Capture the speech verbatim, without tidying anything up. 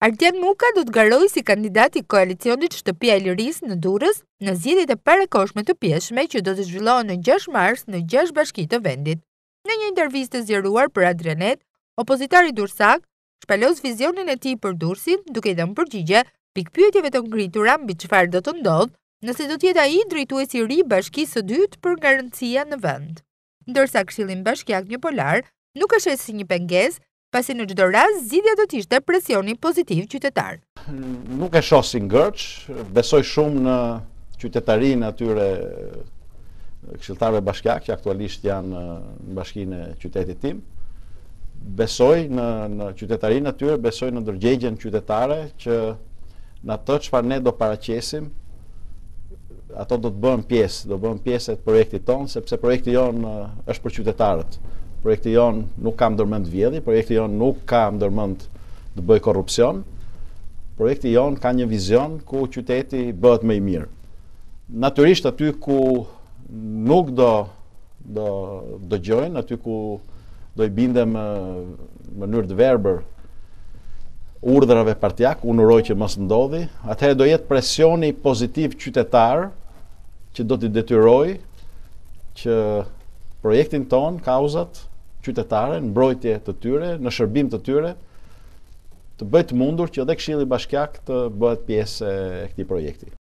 Ardian Muka do të garojë si kandidat i koalicionit Shtëpia e Lirisë në Durrës në zgjedhjet e parakohshme të pjeshme që do të zhvillohen në gjashtë mars në gjashtë bashki të vendit. Në një intervistë zgjeruar për Adrianet, opozitari durrësak shpalos vizionin e tij për Durrësin, duke i dhënë përgjigje pikpyetjeve të ngritura mbi çfarë do të ndodhë nëse do të jetë ai drejtuesi i ri i bashkisë së dytë për nga rëndësia në vend. Ndërsa Këshillin bashkiak një polar nuk është si një pengesë, pasi në çdo rast zgjidhja do të ishte presioni pozitiv qytetar. Nuk e shoh si ngërç, besoj shumë në qytetarinë atyre këshilltarëve bashkiak që aktualisht janë në bashkinë e qytetit tim. Besoj në, në qytetarinë atyre, besoj në ndërgjegjen qytetare që në ato çfarë ne do paraqesim, ato do të bëhen pjesë, do bëhen pjesë e projektit tonë, sepse projekti jonë është për qytetarët. Projekti jonë nuk ka ndërmend vjedhje, projekti jonë nuk ka ndërmend të bëj korrupsion. Projekti jonë ka një vizion ku qyteti bëhet më i mirë. Natyrisht aty ku nuk do do dëgjojnë, aty ku do i bindem në mënyrë të verbër urdhrave partijak, unë uroj që mos ndodhi, atëherë do jetë presioni pozitiv qytetar që do t'i detyroj që projektin ton, kauzat qytetare, në mbrojtje të tyre, në shërbim të tyre, të bëjë të mundur që edhe Këshilli bashkiak të bëhet pjesë e këtij projekti.